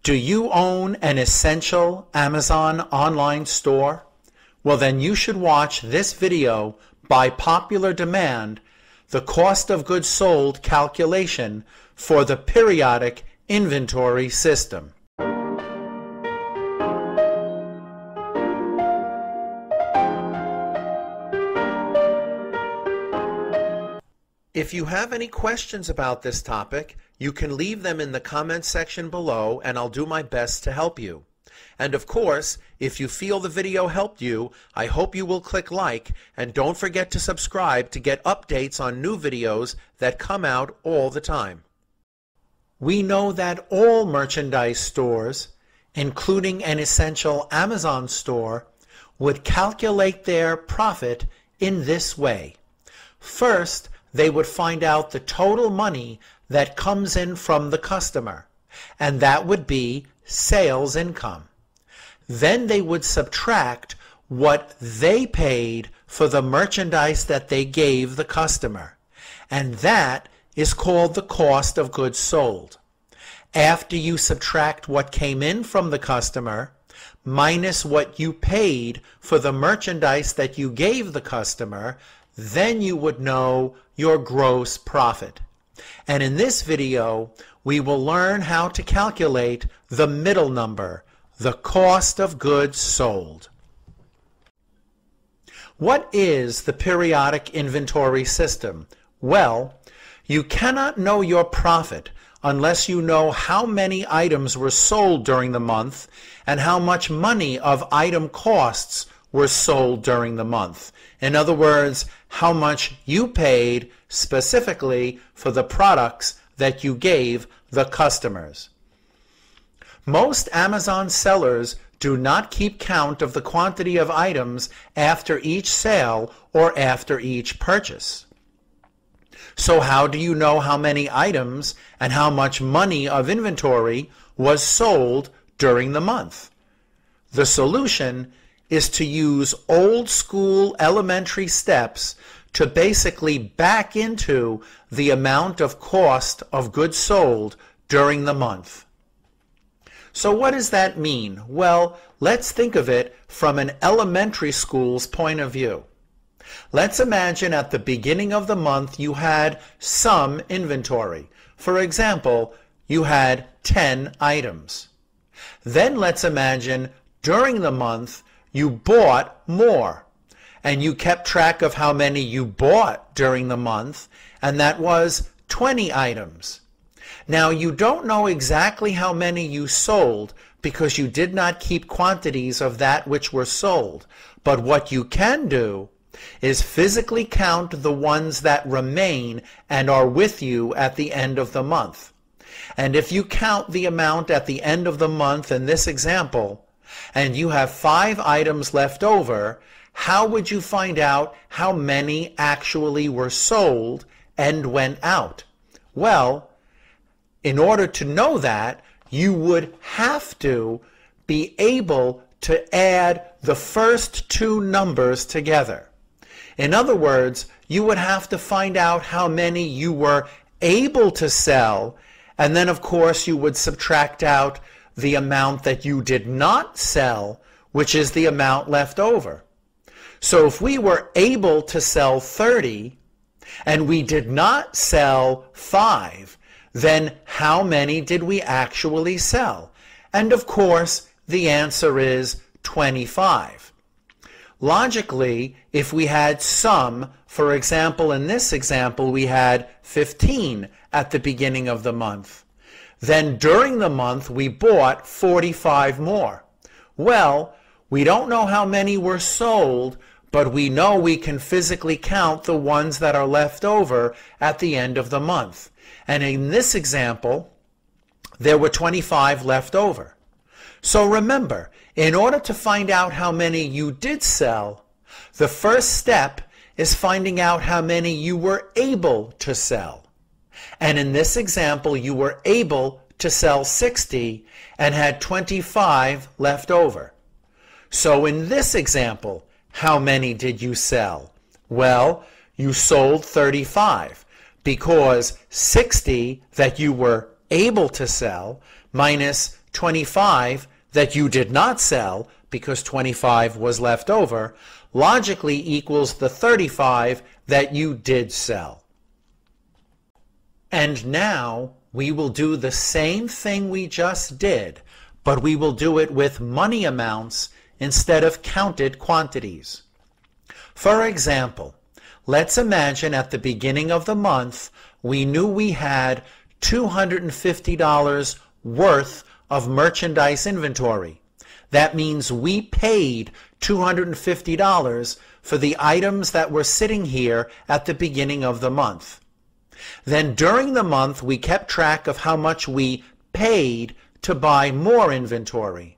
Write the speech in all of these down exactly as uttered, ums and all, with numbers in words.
Do you own an essential Amazon online store? Well, then you should watch this video by popular demand, the cost of goods sold calculation for the periodic inventory system. If you have any questions about this topic, you can leave them in the comments section below and I'll do my best to help you. And of course, if you feel the video helped you, I hope you will click like and don't forget to subscribe to get updates on new videos that come out all the time. We know that all merchandise stores, including an essential Amazon store, would calculate their profit in this way. First, they would find out the total money that comes in from the customer, and that would be sales income. Then they would subtract what they paid for the merchandise that they gave the customer, and that is called the cost of goods sold. After you subtract what came in from the customer minus what you paid for the merchandise that you gave the customer, then you would know your gross profit. And in this video, we will learn how to calculate the middle number, the cost of goods sold. What is the periodic inventory system? Well, you cannot know your profit unless you know how many items were sold during the month and how much money of item costs were sold during the month. In other words, how much you paid specifically for the products that you gave the customers. Most Amazon sellers do not keep count of the quantity of items after each sale or after each purchase. So how do you know how many items and how much money of inventory was sold during the month? The solution is to use old school elementary steps to basically back into the amount of cost of goods sold during the month. So what does that mean? Well, let's think of it from an elementary school's point of view. Let's imagine at the beginning of the month you had some inventory. For example, you had ten items. Then let's imagine during the month you bought more, and you kept track of how many you bought during the month, and that was twenty items. Now, you don't know exactly how many you sold because you did not keep quantities of that which were sold, but what you can do is physically count the ones that remain and are with you at the end of the month. And if you count the amount at the end of the month in this example, and you have five items left over, how would you find out how many actually were sold and went out? Well, in order to know that, you would have to be able to add the first two numbers together. In other words, you would have to find out how many you were able to sell, and then of course you would subtract out the amount that you did not sell, which is the amount left over. So if we were able to sell thirty and we did not sell five, then how many did we actually sell? And of course, the answer is twenty-five. Logically, if we had some, for example, in this example, we had fifteen at the beginning of the month. Then during the month, we bought forty-five more. Well, we don't know how many were sold, but we know we can physically count the ones that are left over at the end of the month. And in this example, there were twenty-five left over. So remember, in order to find out how many you did sell, the first step is finding out how many you were able to sell. And in this example, you were able to sell sixty and had twenty-five left over. So in this example, how many did you sell? Well, you sold thirty-five because sixty that you were able to sell minus twenty-five that you did not sell because twenty-five was left over, logically equals the thirty-five that you did sell. And now we will do the same thing we just did, but we will do it with money amounts instead of counted quantities. For example, let's imagine at the beginning of the month we knew we had two hundred fifty dollars worth of merchandise inventory. That means we paid two hundred fifty dollars for the items that were sitting here at the beginning of the month. Then during the month we kept track of how much we paid to buy more inventory.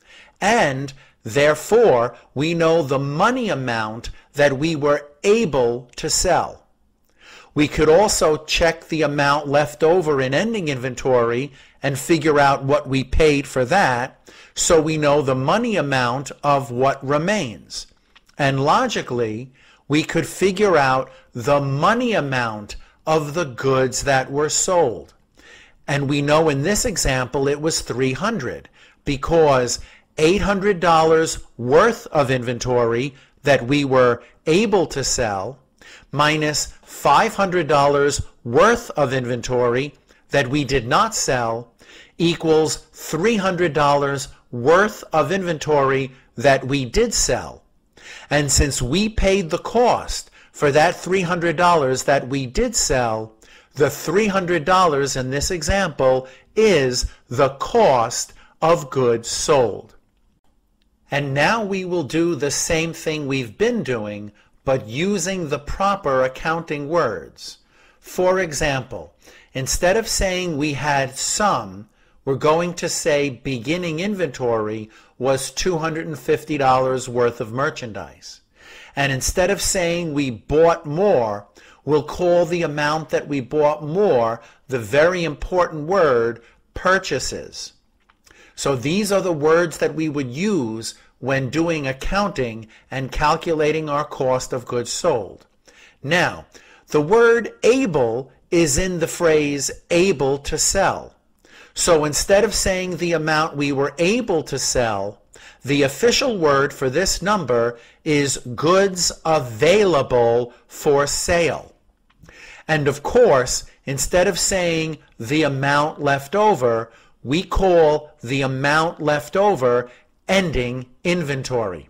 And therefore we know the money amount that we were able to sell. We could also check the amount left over in ending inventory and figure out what we paid for that, so we know the money amount of what remains. And logically, we could figure out the money amount of the goods that were sold. And we know in this example it was three hundred dollars because eight hundred dollars worth of inventory that we were able to sell minus five hundred dollars worth of inventory that we did not sell equals three hundred dollars worth of inventory that we did sell. And since we paid the cost for that three hundred dollars that we did sell, the three hundred dollars in this example is the cost of goods sold. And now we will do the same thing we've been doing, but using the proper accounting words. For example, instead of saying we had some, we're going to say beginning inventory was two hundred fifty dollars worth of merchandise. And instead of saying we bought more, we'll call the amount that we bought more the very important word purchases. So these are the words that we would use when doing accounting and calculating our cost of goods sold. Now, the word able is in the phrase able to sell. So instead of saying the amount we were able to sell, the official word for this number is goods available for sale. And of course, instead of saying the amount left over, we call the amount left over ending inventory.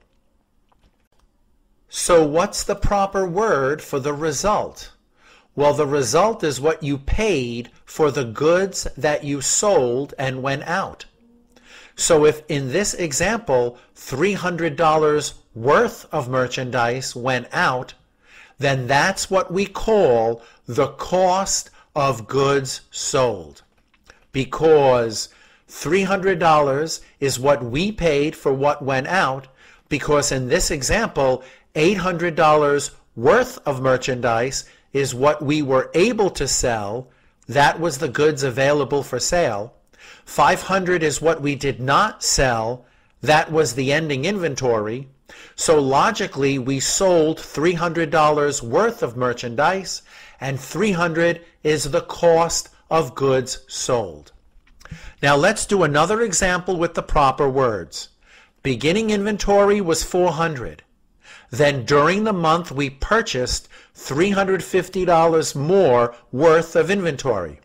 So what's the proper word for the result? Well, the result is what you paid for the goods that you sold and went out. So if in this example three hundred dollars worth of merchandise went out, then that's what we call the cost of goods sold. Because three hundred dollars is what we paid for what went out, because in this example eight hundred dollars worth of merchandise is what we were able to sell. That was the goods available for sale. five hundred is what we did not sell. That was the ending inventory. So logically, we sold three hundred dollars worth of merchandise, and three hundred is the cost of goods sold. Now let's do another example with the proper words. Beginning inventory was four hundred dollars. Then during the month we purchased three hundred fifty dollars more worth of inventory.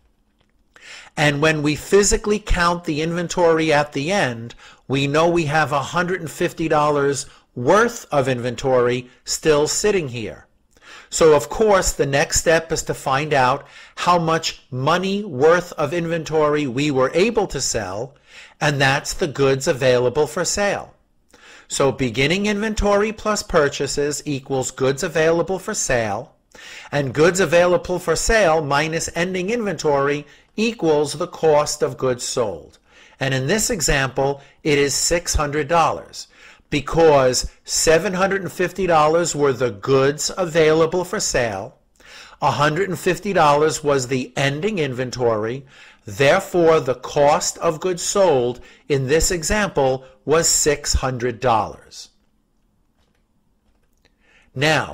And when we physically count the inventory at the end, we know we have one hundred fifty dollars worth of inventory still sitting here. So of course the next step is to find out how much money worth of inventory we were able to sell, and that's the goods available for sale. So beginning inventory plus purchases equals goods available for sale, and goods available for sale minus ending inventory equals the cost of goods sold. And in this example, it is six hundred dollars, because seven hundred fifty dollars were the goods available for sale, one hundred fifty dollars was the ending inventory. Therefore, the cost of goods sold in this example was six hundred dollars. Now,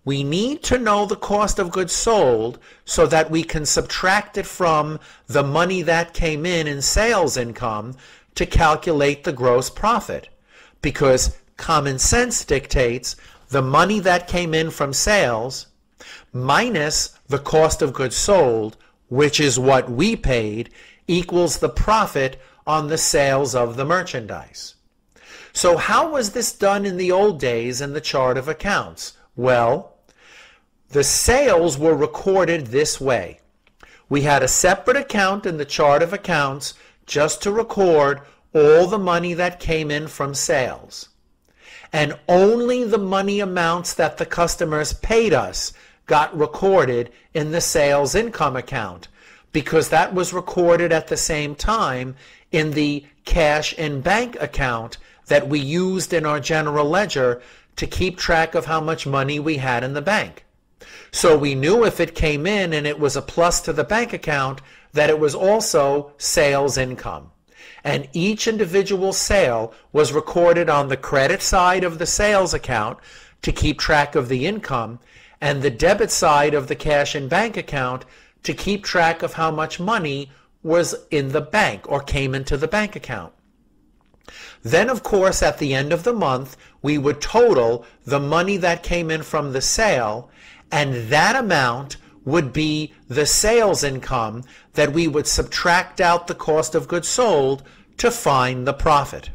we need to know the cost of goods sold so that we can subtract it from the money that came in in sales income to calculate the gross profit. Because common sense dictates the money that came in from sales minus the cost of goods sold, which is what we paid, equals the profit on the sales of the merchandise. So how was this done in the old days in the chart of accounts? Well, the sales were recorded this way. We had a separate account in the chart of accounts just to record all the money that came in from sales. And only the money amounts that the customers paid us got recorded in the sales income account, because that was recorded at the same time in the cash in bank account that we used in our general ledger to keep track of how much money we had in the bank. So we knew if it came in and it was a plus to the bank account, that it was also sales income. And each individual sale was recorded on the credit side of the sales account to keep track of the income, and the debit side of the cash and bank account to keep track of how much money was in the bank or came into the bank account. Then, of course, at the end of the month, we would total the money that came in from the sale, and that amount would be the sales income that we would subtract out the cost of goods sold to find the profit.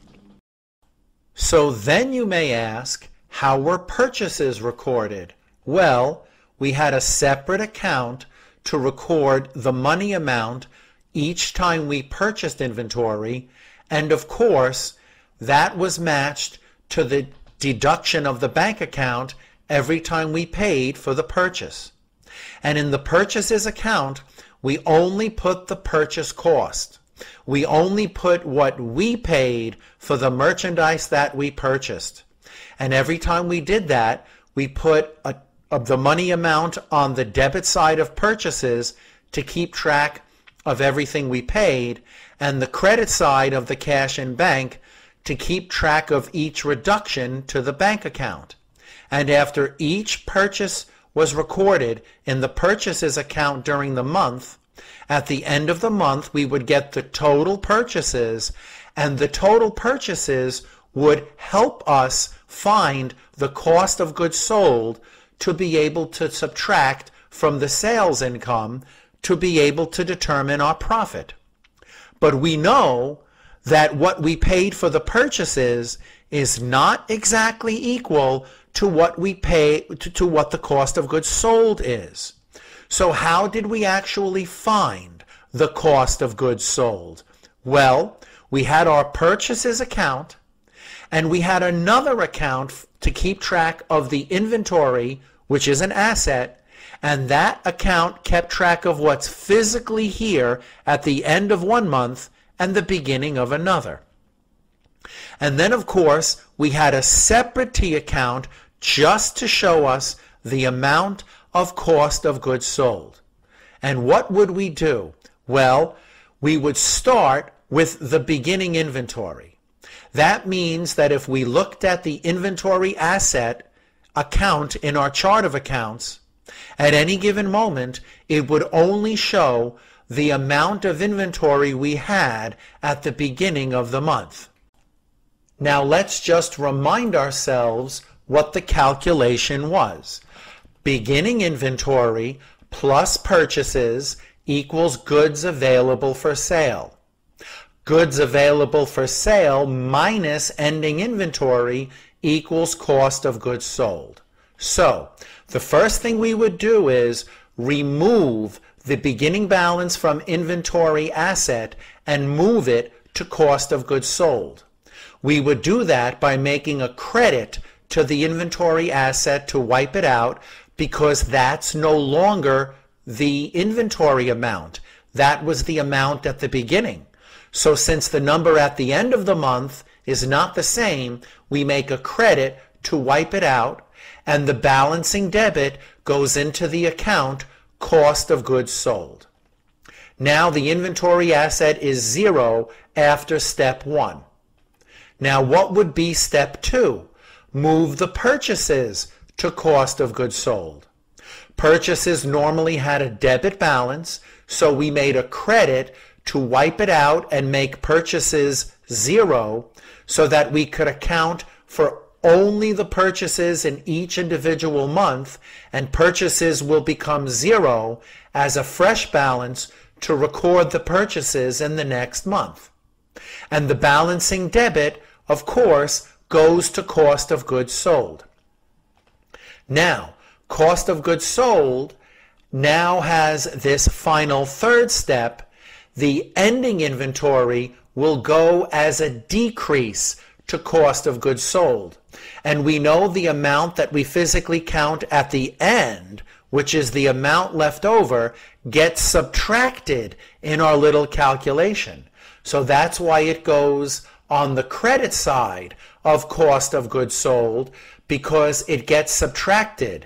So then you may ask, how were purchases recorded? Well, we had a separate account to record the money amount each time we purchased inventory, and of course, that was matched to the deduction of the bank account every time we paid for the purchase. And in the purchases account, we only put the purchase cost. We only put what we paid for the merchandise that we purchased. And every time we did that, we put a, of the money amount on the debit side of purchases to keep track of everything we paid, and the credit side of the cash in bank to keep track of each reduction to the bank account. And after each purchase was recorded in the purchases account during the month, at the end of the month we would get the total purchases, and the total purchases would help us find the cost of goods sold to be able to subtract from the sales income to be able to determine our profit. But we know that what we paid for the purchases is not exactly equal to what we pay to, to what the cost of goods sold is. So how did we actually find the cost of goods sold? Well, we had our purchases account, and we had another account to keep track of the inventory, which is an asset, and that account kept track of what's physically here at the end of one month and the beginning of another. And then, of course, we had a separate T account just to show us the amount of cost of goods sold. And what would we do? Well, we would start with the beginning inventory. That means that if we looked at the inventory asset account in our chart of accounts, at any given moment, it would only show the amount of inventory we had at the beginning of the month. Now let's just remind ourselves what the calculation was. Beginning inventory plus purchases equals goods available for sale. Goods available for sale minus ending inventory equals cost of goods sold. So, the first thing we would do is remove the beginning balance from inventory asset and move it to cost of goods sold. We would do that by making a credit to the inventory asset to wipe it out, because that's no longer the inventory amount. That was the amount at the beginning. So since the number at the end of the month is not the same, we make a credit to wipe it out, and the balancing debit goes into the account cost of goods sold. Now the inventory asset is zero after step one. Now what would be step two? Move the purchases to cost of goods sold. Purchases normally had a debit balance, so we made a credit to wipe it out and make purchases zero so that we could account for only the purchases in each individual month, and purchases will become zero as a fresh balance to record the purchases in the next month. And the balancing debit, of course, goes to cost of goods sold. Now, cost of goods sold now has this final third step. The ending inventory will go as a decrease to cost of goods sold. And we know the amount that we physically count at the end, which is the amount left over, gets subtracted in our little calculation. So that's why it goes on the credit side of cost of goods sold, because it gets subtracted.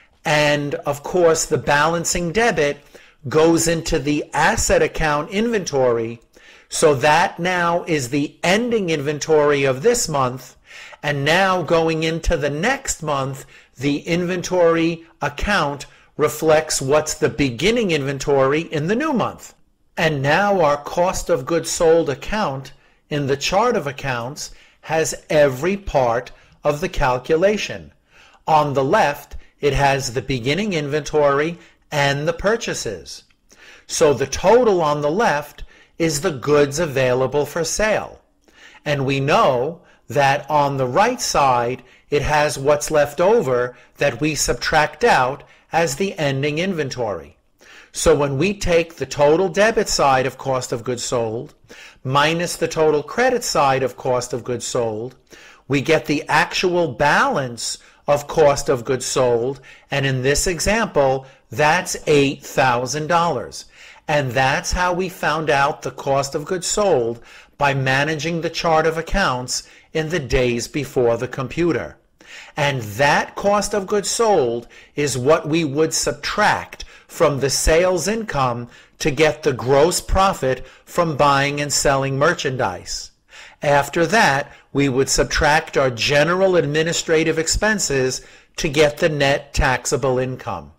And of course, the balancing debit goes into the asset account inventory. So that now is the ending inventory of this month. And now going into the next month, the inventory account reflects what's the beginning inventory in the new month. And now our cost of goods sold account in the chart of accounts has every part of the calculation. On the left, it has the beginning inventory and the purchases. So the total on the left is the goods available for sale. And we know that on the right side, it has what's left over that we subtract out as the ending inventory. So when we take the total debit side of cost of goods sold minus the total credit side of cost of goods sold, we get the actual balance of cost of goods sold, and in this example, that's eight thousand dollars. And that's how we found out the cost of goods sold, by managing the chart of accounts in the days before the computer. And that cost of goods sold is what we would subtract from the sales income to get the gross profit from buying and selling merchandise. After that, we would subtract our general administrative expenses to get the net taxable income.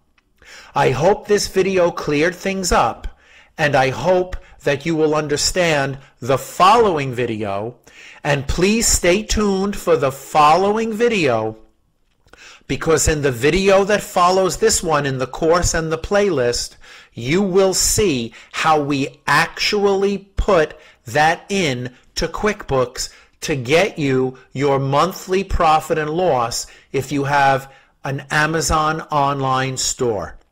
I hope this video cleared things up, and I hope that you will understand the following video. And please stay tuned for the following video, because in the video that follows this one in the course and the playlist, you will see how we actually put that in to QuickBooks to get you your monthly profit and loss if you have an Amazon online store.